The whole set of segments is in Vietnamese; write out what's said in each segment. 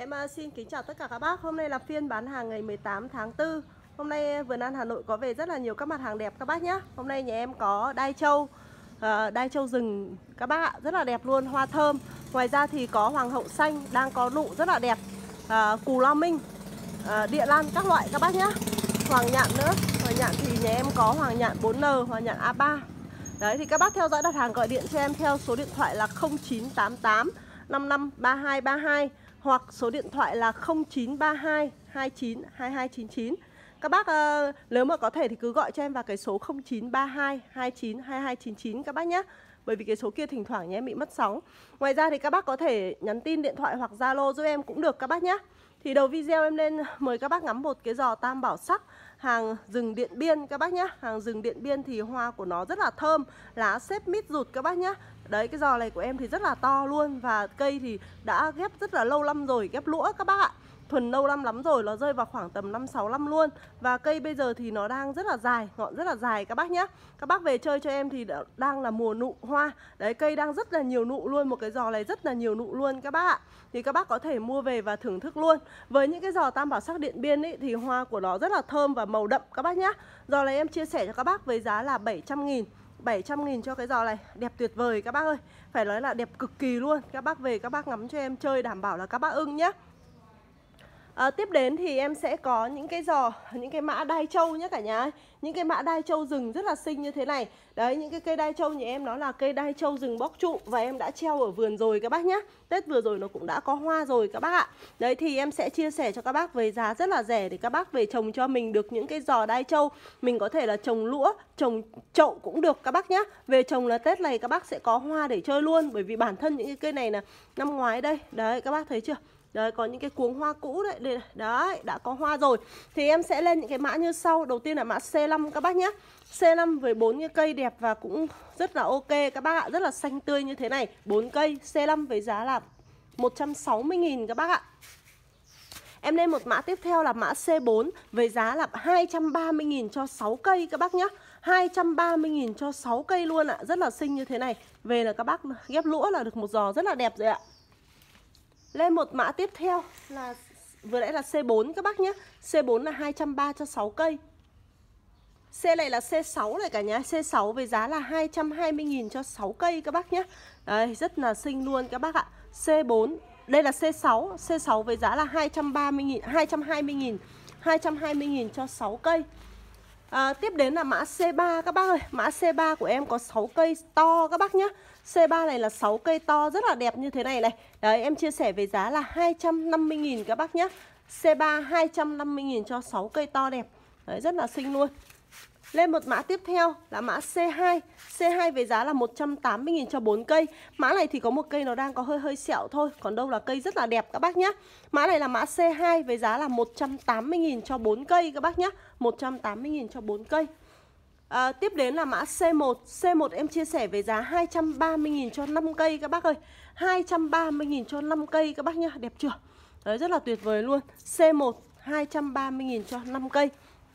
Em xin kính chào tất cả các bác. Hôm nay là phiên bán hàng ngày 18 tháng 4. Hôm nay Vườn An Hà Nội có về rất là nhiều các mặt hàng đẹp các bác nhé. Hôm nay nhà em có đai trâu rừng các bác ạ, rất là đẹp luôn, hoa thơm. Ngoài ra thì có hoàng hậu xanh đang có nụ rất là đẹp, cù lao minh, địa lan các loại các bác nhé. Hoàng nhạn nữa, hoàng nhạn thì nhà em có hoàng nhạn 4N, hoàng nhạn A3. Đấy thì các bác theo dõi đặt hàng gọi điện cho em theo số điện thoại là 0988 553232 hoặc số điện thoại là 0932 29 2299. Các bác nếu mà có thể thì cứ gọi cho em vào cái số 0932 29 2299 các bác nhé. Bởi vì cái số kia thỉnh thoảng nhà em bị mất sóng. Ngoài ra thì các bác có thể nhắn tin điện thoại hoặc Zalo giúp em cũng được các bác nhé. Thì đầu video em lên mời các bác ngắm một cái giò tam bảo sắc hàng rừng Điện Biên các bác nhé. Hàng rừng Điện Biên thì hoa của nó rất là thơm, lá xếp mít rụt các bác nhé. Đấy, cái giò này của em thì rất là to luôn. Và cây thì đã ghép rất là lâu năm rồi, ghép lũa các bác ạ. Thuần lâu năm lắm rồi, nó rơi vào khoảng tầm 5-6 năm luôn. Và cây bây giờ thì nó đang rất là dài, ngọn rất là dài các bác nhé. Các bác về chơi cho em thì đang là mùa nụ hoa. Đấy, cây đang rất là nhiều nụ luôn. Một cái giò này rất là nhiều nụ luôn các bác ạ. Thì các bác có thể mua về và thưởng thức luôn. Với những cái giò tam bảo sắc Điện Biên ấy, thì hoa của nó rất là thơm và màu đậm các bác nhé. Giò này em chia sẻ cho các bác với giá là 700.000. 700.000 cho cái giò này, đẹp tuyệt vời các bác ơi. Phải nói là đẹp cực kỳ luôn. Các bác về các bác ngắm cho em chơi đảm bảo là các bác ưng nhé. Tiếp đến thì em sẽ có những cái giò, những cái mã đai trâu nhé cả nhà ơi. Những cái mã đai trâu rừng rất là xinh như thế này. Đấy, những cái cây đai trâu nhà em nó là cây đai trâu rừng bóc trụ. Và em đã treo ở vườn rồi các bác nhé. Tết vừa rồi nó cũng đã có hoa rồi các bác ạ. Đấy thì em sẽ chia sẻ cho các bác với giá rất là rẻ để các bác về trồng cho mình được những cái giò đai trâu. Mình có thể là trồng lũa, trồng chậu cũng được các bác nhé. Về trồng là Tết này các bác sẽ có hoa để chơi luôn. Bởi vì bản thân những cái cây này là năm ngoái đây. Đấy các bác thấy chưa? Đấy, có những cái cuống hoa cũ đấy, đấy, đã có hoa rồi. Thì em sẽ lên những cái mã như sau. Đầu tiên là mã C5 các bác nhé. C5 với 4 cái cây đẹp và cũng rất là ok các bác ạ. Rất là xanh tươi như thế này. 4 cây C5 với giá là 160.000 các bác ạ. Em lên một mã tiếp theo là mã C4 với giá là 230.000 cho 6 cây các bác nhé. 230.000 cho 6 cây luôn ạ. Rất là xinh như thế này. Về là các bác ghép lũa là được một giò rất là đẹp rồi ạ. Lên một mã tiếp theo là vừa nãy là C4 các bác nhé. C4 là 230 cho 6 cây. C này là C6 này cả nhà. C6 với giá là 220.000 cho 6 cây các bác nhé. Đấy, rất là xinh luôn các bác ạ. C4, đây là C6. C6 với giá là 230.000, 220.000, 220.000 cho 6 cây. Tiếp đến là mã C3 các bác ơi. Mã C3 của em có 6 cây to các bác nhé. C3 này là 6 cây to rất là đẹp như thế này này. Đấy, em chia sẻ với giá là 250.000 các bác nhé. C3 250.000 cho 6 cây to đẹp. Đấy, rất là xinh luôn. Lên một mã tiếp theo là mã C2. C2 với giá là 180.000 cho 4 cây. Mã này thì có một cây nó đang có hơi sẹo thôi. Còn đâu là cây rất là đẹp các bác nhé. Mã này là mã C2 với giá là 180.000 cho 4 cây các bác nhé. 180.000 cho 4 cây. Tiếp đến là mã C1. C1 em chia sẻ với giá 230.000 cho 5 cây các bác ơi. 230.000 cho 5 cây các bác nhé. Đẹp chưa? Đấy, rất là tuyệt vời luôn. C1 230.000 cho 5 cây.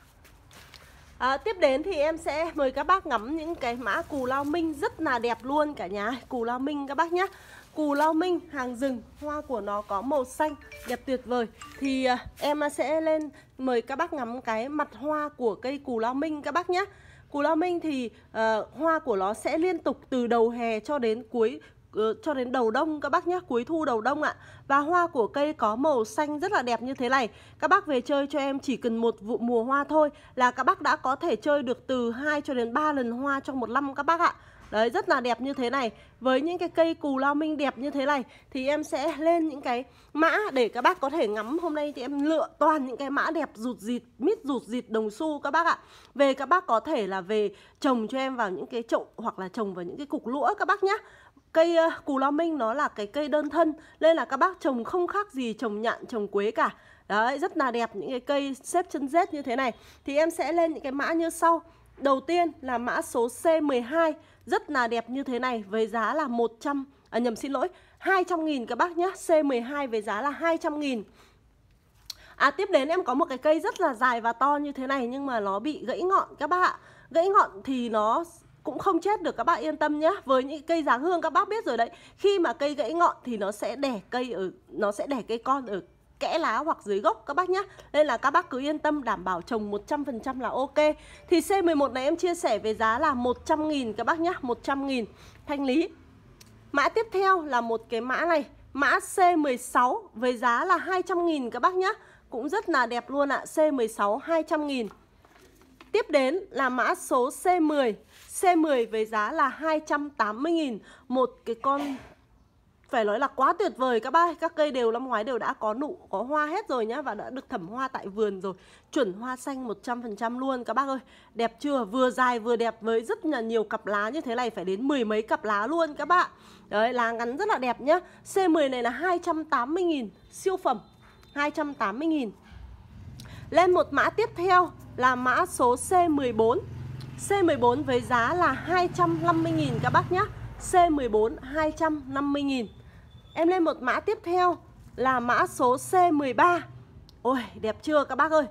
Tiếp đến thì em sẽ mời các bác ngắm những cái mã cù lao minh rất là đẹp luôn cả nhà. Cù lao minh các bác nhé. Cù lao minh hàng rừng, hoa của nó có màu xanh đẹp tuyệt vời. Thì em sẽ lên mời các bác ngắm cái mặt hoa của cây cù lao minh các bác nhé. Cù lao minh thì hoa của nó sẽ liên tục từ đầu hè cho đến cho đến đầu đông các bác nhé, cuối thu đầu đông ạ. Và hoa của cây có màu xanh rất là đẹp như thế này. Các bác về chơi cho em chỉ cần một vụ mùa hoa thôi là các bác đã có thể chơi được từ 2 cho đến 3 lần hoa trong một năm các bác ạ. Đấy, rất là đẹp như thế này. Với những cái cây cù lao minh đẹp như thế này thì em sẽ lên những cái mã để các bác có thể ngắm. Hôm nay thì em lựa toàn những cái mã đẹp rụt rịt, mít rụt rịt đồng xu các bác ạ. Về các bác có thể là về trồng cho em vào những cái chậu hoặc là trồng vào những cái cục lũa các bác nhé. Cây cù lao minh nó là cái cây đơn thân nên là các bác trồng không khác gì trồng nhạn, trồng quế cả. Đấy, rất là đẹp những cái cây xếp chân rết như thế này. Thì em sẽ lên những cái mã như sau. Đầu tiên là mã số C12 rất là đẹp như thế này với giá là 200.000 các bác nhé. C12 với giá là 200.000. Tiếp đến em có một cái cây rất là dài và to như thế này nhưng mà nó bị gãy ngọn các bác ạ. Gãy ngọn thì nó cũng không chết được các bác yên tâm nhé. Với những cây dáng hương các bác biết rồi đấy. Khi mà cây gãy ngọn thì nó sẽ đẻ cây con ở kẽ lá hoặc dưới gốc các bác nhé. Nên là các bác cứ yên tâm, đảm bảo trồng 100% là ok. Thì C11 này em chia sẻ với giá là 100.000 các bác nhé, 100.000 thanh lý. Mã tiếp theo là một cái mã này, mã C16 với giá là 200.000 các bác nhé. Cũng rất là đẹp luôn ạ, C16 200.000. Tiếp đến là mã số C10. C10 với giá là 280.000. Một cái con phải nói là quá tuyệt vời các bác. Các cây đều năm ngoái đều đã có nụ, có hoa hết rồi nhá. Và đã được thẩm hoa tại vườn rồi. Chuẩn hoa xanh 100% luôn các bác ơi. Đẹp chưa? Vừa dài vừa đẹp với rất là nhiều cặp lá như thế này. Phải đến 10 mấy cặp lá luôn các bạn. Đấy, lá ngắn rất là đẹp nhá. C10 này là 280.000. Siêu phẩm 280.000. Lên một mã tiếp theo là mã số C14. C14 với giá là 250.000 các bác nhé. C14 250.000. Em lên một mã tiếp theo là mã số C13. Ôi đẹp chưa các bác ơi.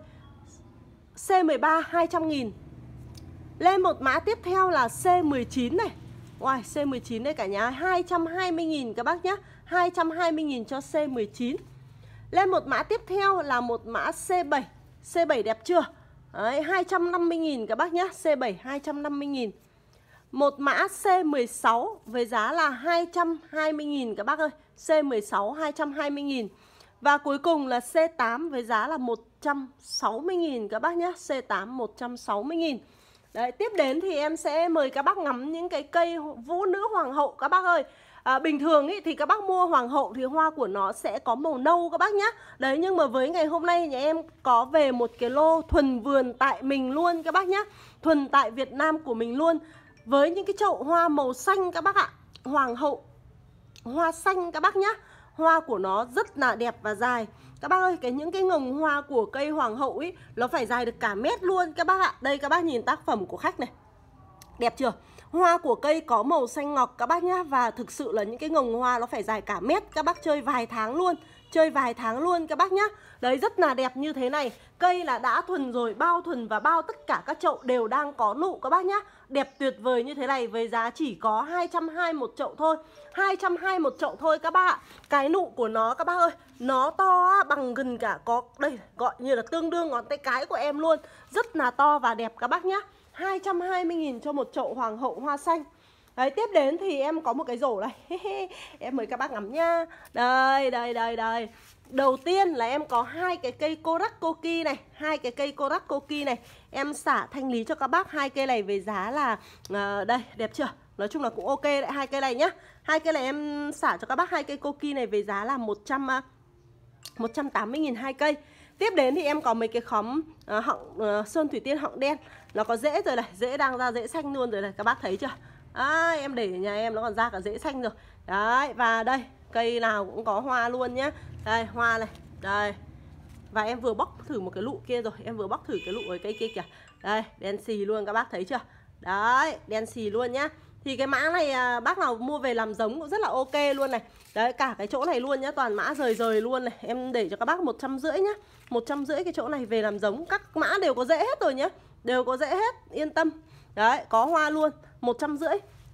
C13 200.000. Lên một mã tiếp theo là C19 này. Wow, C19 đây cả nhà, 220.000 các bác nhé. 220.000 cho C19. Lên một mã tiếp theo là một mã C7. C7 đẹp chưa? Đấy, 250.000 các bác nhé. C7 250.000. Một mã C16 với giá là 220.000 các bác ơi. C16 220.000. Và cuối cùng là C8 với giá là 160.000 các bác nhé. C8 160.000. Đấy, tiếp đến thì em sẽ mời các bác ngắm những cái cây vũ nữ hoàng hậu các bác ơi. Bình thường ý, thì các bác mua hoàng hậu thì hoa của nó sẽ có màu nâu các bác nhé. Đấy, nhưng mà với ngày hôm nay nhà em có về một cái lô thuần vườn tại mình luôn các bác nhé. Thuần tại Việt Nam của mình luôn. Với những cái chậu hoa màu xanh các bác ạ. Hoàng hậu hoa xanh các bác nhé. Hoa của nó rất là đẹp và dài. Các bác ơi, những cái ngồng hoa của cây hoàng hậu ấy nó phải dài được cả mét luôn các bác ạ. Đây các bác nhìn tác phẩm của khách này. Đẹp chưa? Hoa của cây có màu xanh ngọc các bác nhá. Và thực sự là những cái ngồng hoa nó phải dài cả mét. Các bác chơi vài tháng luôn. Chơi vài tháng luôn các bác nhá. Đấy, rất là đẹp như thế này. Cây là đã thuần rồi, bao thuần và bao tất cả các chậu đều đang có nụ các bác nhá. Đẹp tuyệt vời như thế này với giá chỉ có 220 một chậu thôi. 220 một chậu thôi các bác ạ. Cái nụ của nó các bác ơi, nó to bằng gần cả có đây, gọi như là tương đương ngón tay cái của em luôn. Rất là to và đẹp các bác nhá. 220.000 cho một chậu hoàng hậu hoa xanh. Đấy, tiếp đến thì em có một cái rổ này. Em mời các bác ngắm nha. Đây, đây, đây, đây. Đầu tiên là em có hai cái cây Korak Koki này. Hai cái cây Korak Koki này. Em xả thanh lý cho các bác hai cây này với giá là đây, đẹp chưa? Nói chung là cũng ok đấy, hai cây này nhá. Hai cây này em xả cho các bác hai cây Koki này với giá là 180.000 hai cây. Tiếp đến thì em có mấy cái khóm sơn thủy tiên họng đen. Nó có rễ rồi này, rễ đang ra rễ xanh luôn rồi này, các bác thấy chưa? Đấy, em để ở nhà em nó còn ra cả rễ xanh rồi. Đấy, và đây, cây nào cũng có hoa luôn nhá. Đây, hoa này, đây. Và em vừa bóc thử một cái lụ kia rồi. Em vừa bóc thử cái lụ ở cây kia kìa. Đây, đen xì luôn các bác thấy chưa? Đấy, đen xì luôn nhá. Thì cái mã này bác nào mua về làm giống cũng rất là ok luôn này. Đấy, cả cái chỗ này luôn nhá, toàn mã rời rời luôn này. Em để cho các bác 150 nhá. 150 cái chỗ này về làm giống. Các mã đều có rễ hết rồi nhá. Đều có rễ hết, yên tâm. Đấy, có hoa luôn, 150.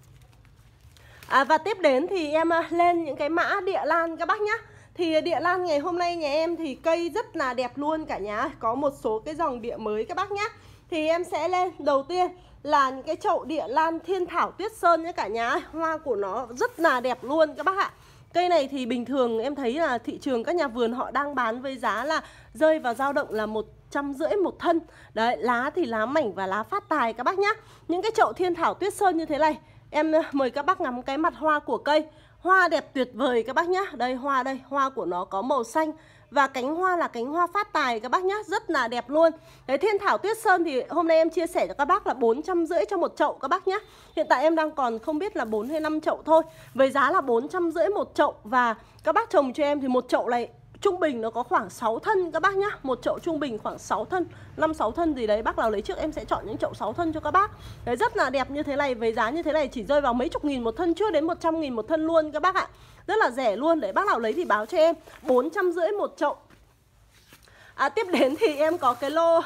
Và tiếp đến thì em lên những cái mã địa lan các bác nhá. Thì địa lan ngày hôm nay nhà em thì cây rất là đẹp luôn cả nhà. Có một số cái dòng địa mới các bác nhá. Thì em sẽ lên đầu tiên là những cái chậu địa lan thiên thảo tuyết sơn nhé cả nhà. Hoa của nó rất là đẹp luôn các bác ạ. Cây này thì bình thường em thấy là thị trường các nhà vườn họ đang bán với giá là rơi vào dao động là 150 một thân. Đấy, lá thì lá mảnh và lá phát tài các bác nhá. Những cái chậu thiên thảo tuyết sơn như thế này, em mời các bác ngắm cái mặt hoa của cây. Hoa đẹp tuyệt vời các bác nhá. Đây, hoa của nó có màu xanh. Và cánh hoa là cánh hoa phát tài các bác nhá. Rất là đẹp luôn. Đấy, thiên thảo tuyết sơn thì hôm nay em chia sẻ cho các bác là 450 cho một chậu các bác nhá. Hiện tại em đang còn không biết là 4 hay 5 chậu thôi. Với giá là 450 một chậu. Và các bác trồng cho em thì một chậu này trung bình nó có khoảng 6 thân các bác nhá. Một chậu trung bình khoảng 6 thân, 5-6 thân gì đấy. Bác nào lấy trước em sẽ chọn những chậu 6 thân cho các bác. Đấy, rất là đẹp như thế này. Với giá như thế này chỉ rơi vào mấy chục nghìn một thân, chưa đến 100.000 một thân luôn các bác ạ. Rất là rẻ luôn. Để bác nào lấy thì báo cho em. 450 một chậu. Tiếp đến thì em có cái lô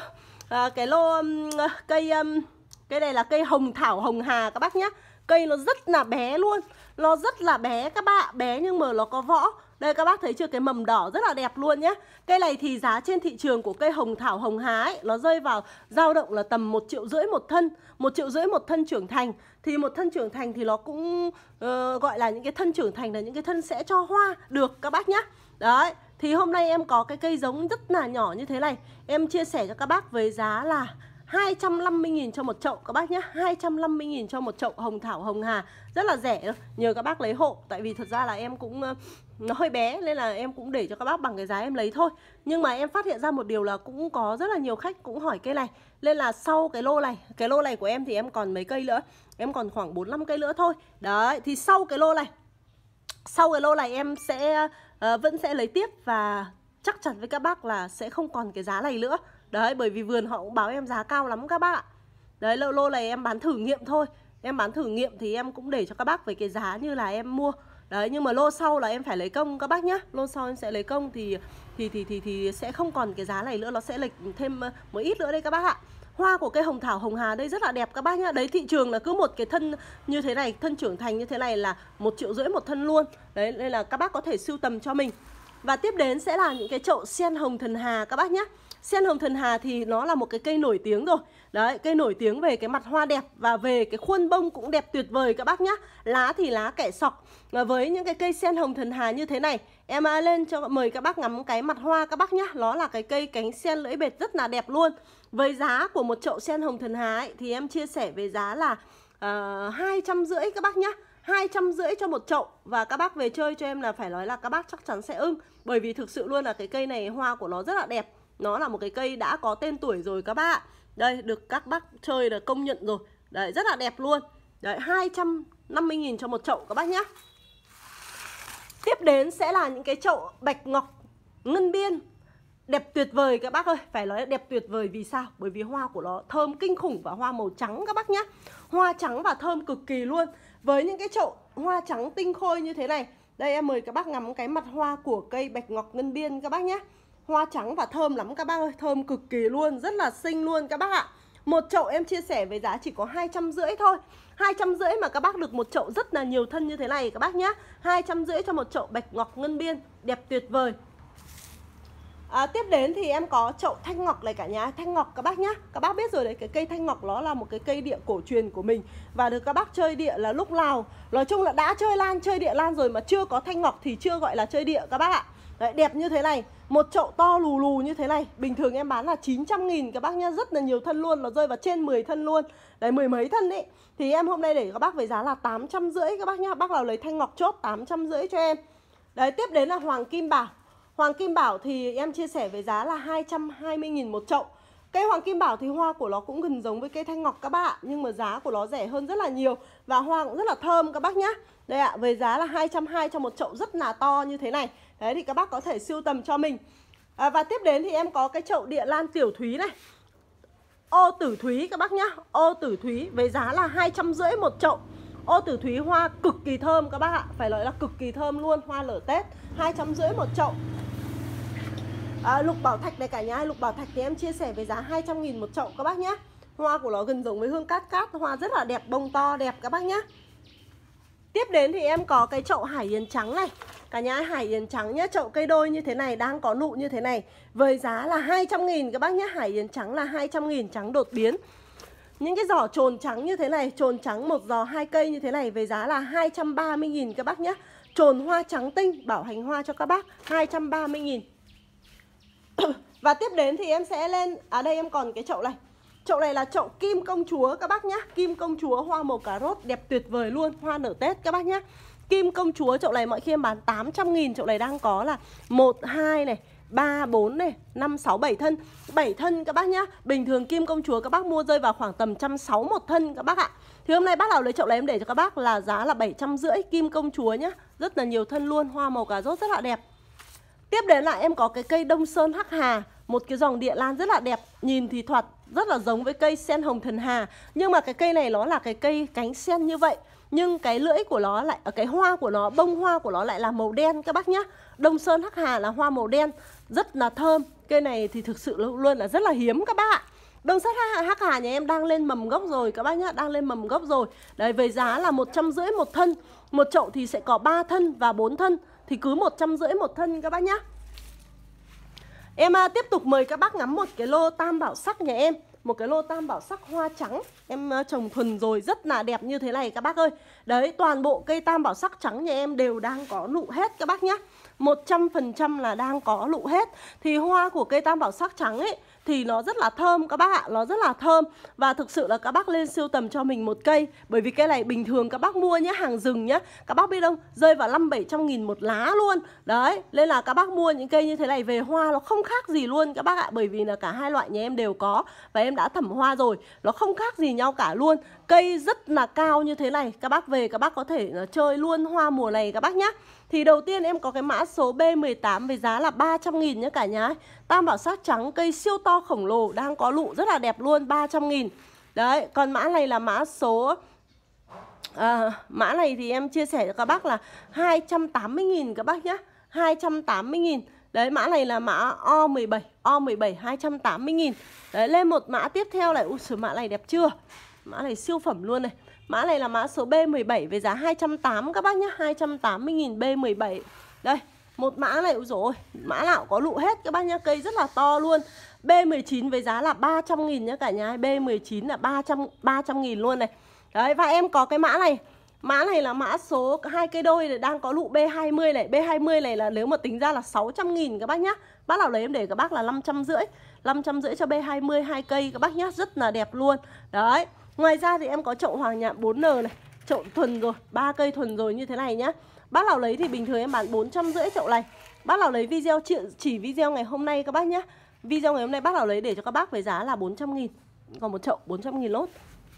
cây này là cây hồng thảo hồng hà các bác nhá. Cây nó rất là bé luôn. Nó rất là bé các bạn. Bé nhưng mà nó có võ. Đây các bác thấy chưa, cái mầm đỏ rất là đẹp luôn nhé. Cây này thì giá trên thị trường của cây hồng thảo hồng hà ấy, nó rơi vào dao động là tầm 1,5 triệu một thân. 1,5 triệu một thân trưởng thành. Thì một thân trưởng thành thì nó cũng gọi là những cái thân trưởng thành là những cái thân sẽ cho hoa được các bác nhé. Đấy, thì hôm nay em có cái cây giống rất là nhỏ như thế này, em chia sẻ cho các bác với giá là 250.000 cho một chậu các bác nhé. 250.000 cho một chậu hồng thảo hồng hà. Rất là rẻ thôi, nhờ các bác lấy hộ. Tại vì thật ra là em cũng nó hơi bé nên là em cũng để cho các bác bằng cái giá em lấy thôi. Nhưng mà em phát hiện ra một điều là cũng có rất là nhiều khách cũng hỏi cây này. Nên là sau cái lô này của em thì em còn mấy cây nữa, em còn khoảng 4-5 cây nữa thôi. Đấy, thì sau cái lô này em sẽ vẫn sẽ lấy tiếp. Và chắc chắn với các bác là sẽ không còn cái giá này nữa. Đấy, bởi vì vườn họ cũng báo em giá cao lắm các bác ạ. Đấy, lô này em bán thử nghiệm thôi. Em bán thử nghiệm thì em cũng để cho các bác với cái giá như là em mua. Đấy, nhưng mà lô sau là em phải lấy công các bác nhá. Lô sau em sẽ lấy công thì sẽ không còn cái giá này nữa. Nó sẽ lệch thêm một ít nữa đây các bác ạ. Hoa của cây hồng thảo hồng hà đây rất là đẹp các bác nhá. Đấy, thị trường là cứ một cái thân như thế này, thân trưởng thành như thế này là 1,5 triệu một thân luôn. Đấy, nên là các bác có thể sưu tầm cho mình. Và tiếp đến sẽ là những cái chậu sen hồng thần hà các bác nhé. Sen hồng thần hà thì nó là một cái cây nổi tiếng rồi. Đấy, cây nổi tiếng về cái mặt hoa đẹp và về cái khuôn bông cũng đẹp tuyệt vời các bác nhá. Lá thì lá kẻ sọc. Và với những cái cây sen hồng thần hà như thế này, em lên cho mời các bác ngắm cái mặt hoa các bác nhá. Nó là cái cây cánh sen lưỡi bệt rất là đẹp luôn. Với giá của một chậu sen hồng thần hà ấy, thì em chia sẻ về giá là 250 các bác nhá. 250 cho một chậu. Và các bác về chơi cho em là phải nói là các bác chắc chắn sẽ ưng. Bởi vì thực sự luôn là cái cây này hoa của nó rất là đẹp. Nó là một cái cây đã có tên tuổi rồi các bác ạ. Đây, được các bác chơi là công nhận rồi. Đấy, rất là đẹp luôn. Đấy, 250.000 cho một chậu các bác nhé. Tiếp đến sẽ là những cái chậu bạch ngọc ngân biên. Đẹp tuyệt vời các bác ơi. Phải nói là đẹp tuyệt vời vì sao? Bởi vì hoa của nó thơm kinh khủng và hoa màu trắng các bác nhé. Hoa trắng và thơm cực kỳ luôn. Với những cái chậu hoa trắng tinh khôi như thế này, đây em mời các bác ngắm cái mặt hoa của cây bạch ngọc ngân biên các bác nhé. Hoa trắng và thơm lắm các bác ơi, thơm cực kỳ luôn, rất là xinh luôn các bác ạ. Một chậu em chia sẻ với giá chỉ có 250 thôi. 250 mà các bác được một chậu rất là nhiều thân như thế này các bác nhé. 250 cho một chậu bạch ngọc ngân biên, đẹp tuyệt vời. Tiếp đến thì em có chậu thanh ngọc này cả nhà. Thanh ngọc các bác nhá. Các bác biết rồi đấy, cái cây thanh ngọc nó là một cái cây địa cổ truyền của mình. Và được các bác chơi địa là lúc nào. Nói chung là đã chơi lan, chơi địa lan rồi mà chưa có thanh ngọc thì chưa gọi là chơi địa các bác ạ. Đấy, đẹp như thế này. Một chậu to lù lù như thế này, bình thường em bán là 900.000 các bác nhá. Rất là nhiều thân luôn, nó rơi vào trên 10 thân luôn. Đấy, 10 mấy thân ấy. Thì em hôm nay để các bác với giá là 850 các bác nhá. Bác nào lấy thanh ngọc chốt 850 cho em. Đấy, tiếp đến là hoàng kim bảo. Hoàng kim bảo thì em chia sẻ với giá là 220.000 một chậu. Cây hoàng kim bảo thì hoa của nó cũng gần giống với cây thanh ngọc các bác ạ. Nhưng mà giá của nó rẻ hơn rất là nhiều. Và hoa cũng rất là thơm các bác nhá. Đây ạ, với giá là 220 cho một chậu rất là to như thế này. Đấy thì các bác có thể sưu tầm cho mình. Và tiếp đến thì em có cái chậu địa lan tiểu thúy này. Ô tử thúy các bác nhá. Ô tử thúy với giá là 250 một chậu. Ô tử thúy hoa cực kỳ thơm các bác ạ. Phải nói là cực kỳ thơm luôn. Hoa lở Tết, 250 một chậu. Lục bảo thạch này cả nhà. Lục bảo thạch thì em chia sẻ với giá 200.000 một chậu các bác nhé. Hoa của nó gần giống với hương cát cát. Hoa rất là đẹp, bông to đẹp các bác nhé. Tiếp đến thì em có cái chậu hải yến trắng này. Cả nhà hải yến trắng nhé. Chậu cây đôi như thế này, đang có nụ như thế này, với giá là 200.000 các bác nhé. Hải yến trắng là 200.000, trắng đột biến. Những cái giỏ trồn trắng như thế này, trồn trắng một giò 2 cây như thế này với giá là 230.000 các bác nhé. Trồn hoa trắng tinh, bảo hành hoa cho các bác, 230.000. Và tiếp đến thì em sẽ lên, đây em còn cái chậu này. Chậu này là chậu kim công chúa các bác nhá. Kim công chúa hoa màu cà rốt đẹp tuyệt vời luôn, hoa nở Tết các bác nhá. Kim công chúa chậu này mọi khi em bán 800.000, chậu này đang có là 1, 2 này, 3, 4 này, 5, 6, 7 thân. 7 thân các bác nhá. Bình thường kim công chúa các bác mua rơi vào khoảng tầm 160 một thân các bác ạ. Thì hôm nay bác nào lấy chậu này em để cho các bác là giá là 750 kim công chúa nhá. Rất là nhiều thân luôn, hoa màu cà rốt rất là đẹp. Tiếp đến là em có cái cây Đông Sơn Hắc Hà, một cái dòng địa lan rất là đẹp. Nhìn thì thoạt rất là giống với cây sen hồng thần hà. Nhưng mà cái cây này nó là cái cây cánh sen như vậy. Nhưng cái lưỡi của nó lại, cái hoa của nó, bông hoa của nó lại là màu đen các bác nhá. Đông Sơn Hắc Hà là hoa màu đen, rất là thơm. Cây này thì thực sự luôn là rất là hiếm các bác ạ. Đông Sơn Hắc Hà nhà em đang lên mầm gốc rồi các bác nhá, đang lên mầm gốc rồi. Đấy, với giá là 150 một thân. Một chậu thì sẽ có 3 thân và 4 thân. thì cứ 150 một thân các bác nhá. Em tiếp tục mời các bác ngắm một cái lô tam bảo sắc nhà em. Một cái lô tam bảo sắc hoa trắng. Em trồng thuần rồi, rất là đẹp như thế này các bác ơi. Đấy, toàn bộ cây tam bảo sắc trắng nhà em đều đang có nụ hết các bác nhá. 100% là đang có nụ hết. Thì hoa của cây tam bảo sắc trắng ấy thì nó rất là thơm các bác ạ. Nó rất là thơm. Và thực sự là các bác lên sưu tầm cho mình một cây. Bởi vì cây này bình thường các bác mua nhá, hàng rừng nhá, các bác biết không, rơi vào 500-700 nghìn một lá luôn. Đấy, nên là các bác mua những cây như thế này về hoa nó không khác gì luôn các bác ạ. Bởi vì là cả hai loại nhà em đều có. Và em đã thẩm hoa rồi, nó không khác gì nhau cả luôn. Cây rất là cao như thế này, các bác về các bác có thể chơi luôn hoa mùa này các bác nhá. Thì đầu tiên em có cái mã số B18 với giá là 300 nghìn nhá cả nhà. Tam bảo sắc trắng, cây siêu to khổng lồ, đang có lụ rất là đẹp luôn, 300 nghìn. Đấy, còn mã này là mã số mã này thì em chia sẻ cho các bác là 280 nghìn các bác nhá. 280 nghìn. Đấy, mã này là mã O17 280 nghìn. Đấy, lên một mã tiếp theo này. Ui giời, mã này đẹp chưa? Mã này siêu phẩm luôn này. Mã này là mã số B17 với giá 280 các bác nhá. 280 nghìn B17. Đây, một mã này, ui dồi ôi, mã nào có lụ hết các bác nhá. Cây rất là to luôn. B19 với giá là 300 nghìn nhá cả nhà. B19 là 300 nghìn luôn này. Đấy, và em có cái mã này. Mã này là mã số 2 cây đôi này, đang có lụ B20 này. B20 này là nếu mà tính ra là 600 nghìn các bác nhá. Bác nào lấy em để các bác là 550. 550 cho B20 2 cây các bác nhá, rất là đẹp luôn. Đấy. Ngoài ra thì em có chậu hoàng nhạn 4N này, chậu thuần rồi, 3 cây thuần rồi như thế này nhá. Bác nào lấy thì bình thường em bán 450 chậu này. Bác nào lấy video chỉ video ngày hôm nay các bác nhá. Video ngày hôm nay bác nào lấy để cho các bác với giá là 400 nghìn. Còn một chậu 400 nghìn lốt.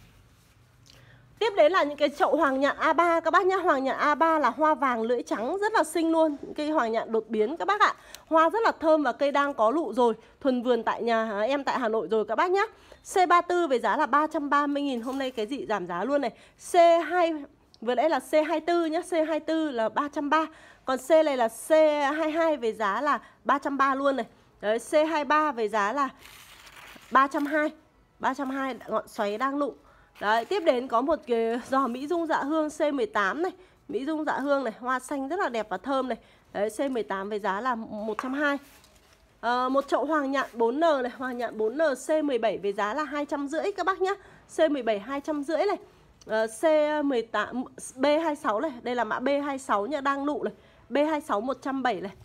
Tiếp đến là những cái chậu hoàng nhạn A3 các bác nhá. Hoàng nhạn A3 là hoa vàng lưỡi trắng, rất là xinh luôn. Cây hoàng nhạn đột biến các bác ạ. Hoa rất là thơm và cây đang có lụ rồi. Thuần vườn tại nhà em tại Hà Nội rồi các bác nhá. C34 với giá là 330 nghìn. Hôm nay cái gì giảm giá luôn này. C2 vừa nãy là C24 nhá. C24 là 330. Còn C này là C22 với giá là 330 luôn này. Đấy, C23 với giá là 320. 320 ngọn xoáy đang nụ. Đấy, tiếp đến có một cái giò Mỹ Dung Dạ Hương C18 này. Mỹ Dung Dạ Hương này, hoa xanh rất là đẹp và thơm này. Đấy, C18 với giá là 120. Một chậu hoàng nhạn 4N này, hoàng nhạn 4N C17 với giá là 250 các bác nhá. C17 250 này. C18 B26 này, đây là mã B26 nhá, đang nụ này. B26 170 này.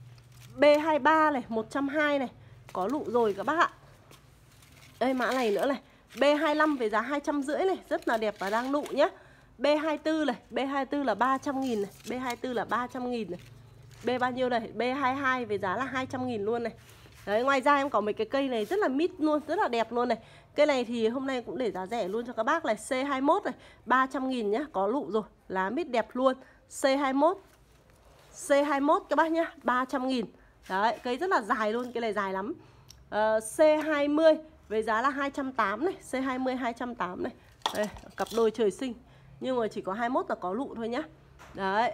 B23 này, 120 này. Có nụ rồi các bác ạ. Đây mã này nữa này. B25 với giá 250 này, rất là đẹp và đang nụ nhá. B24 này, B24 là 300 nghìn này, B24 là 300 nghìn này. B bao nhiêu này? B22 với giá là 200 nghìn luôn này. Đấy, ngoài ra em có mấy cái cây này rất là mít luôn, rất là đẹp luôn này. Cây này thì hôm nay cũng để giá rẻ luôn cho các bác này. C21 này, 300 nghìn nhá, có lụ rồi, lá mít đẹp luôn. C21 C21 các bác nhá, 300 nghìn. Đấy, cây rất là dài luôn, cây này dài lắm. C20 với giá là 280 này, C20 280 này. Đây, cặp đôi trời sinh. Nhưng mà chỉ có 21 là có lụ thôi nhá. Đấy.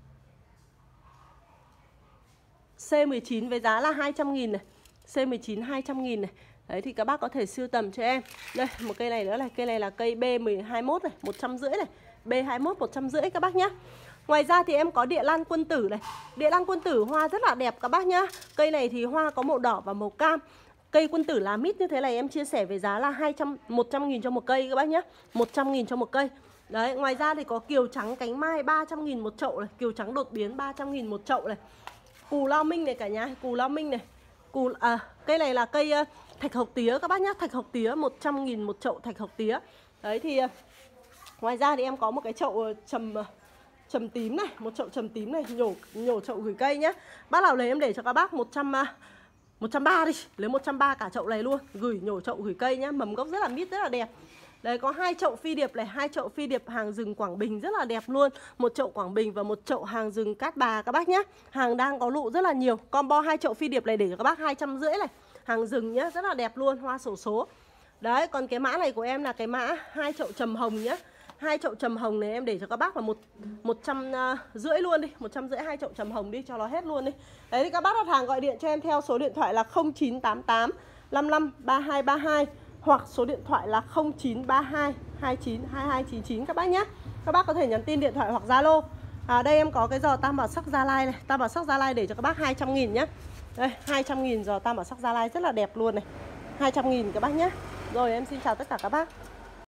C19 với giá là 200 nghìn này. C19 200 nghìn này. Đấy thì các bác có thể sưu tầm cho em. Đây, một cây này nữa này, cây này là cây B21 này, 150 này. B21 150 các bác nhá. Ngoài ra thì em có địa lan quân tử này. Địa lan quân tử hoa rất là đẹp các bác nhá. Cây này thì hoa có màu đỏ và màu cam. Cây quân tử lá mít như thế này em chia sẻ với giá là 100 nghìn cho một cây các bác nhé. 100 nghìn cho một cây. Đấy, ngoài ra thì có kiều trắng cánh mai 300 nghìn một chậu này. Kiều trắng đột biến 300 nghìn một chậu này. Cù lao minh này cả nhà, cù lao minh này. Cây này là cây thạch hộc tía các bác nhé. Thạch hộc tía 100 nghìn một chậu thạch hộc tía. Đấy thì ngoài ra thì em có một cái chậu trầm tím này. Một chậu trầm tím này, nhổ chậu gửi cây nhé. Bác nào lấy em để cho các bác 130 đi, lấy 130 cả chậu này luôn, gửi nhổ chậu gửi cây nhá, mầm gốc rất là mít, rất là đẹp. Đấy, có 2 chậu phi điệp này, 2 chậu phi điệp hàng rừng Quảng Bình rất là đẹp luôn. Một chậu Quảng Bình và một chậu hàng rừng Cát Bà các bác nhá. Hàng đang có lụ rất là nhiều. Combo 2 chậu phi điệp này để cho các bác 250 này. Hàng rừng nhá, rất là đẹp luôn, hoa xổ số. Đấy, còn cái mã này của em là cái mã 2 chậu trầm hồng nhá. 2 chậu trầm hồng này em để cho các bác là 150 luôn đi, 150 2 chậu trầm hồng đi cho nó hết luôn đi. Đấy thì các bác đặt hàng gọi điện cho em theo số điện thoại là 0988 55 3232 hoặc số điện thoại là 0932 29 2299 các bác nhé. Các bác có thể nhắn tin điện thoại hoặc Zalo. Đây em có cái giò tam bảo sắc Gia Lai này. Tam bảo sắc Gia Lai để cho các bác 200.000 nhá. Đây 200.000 giò tam bảo sắc Gia Lai rất là đẹp luôn này. 200.000 các bác nhé. Rồi em xin chào tất cả các bác.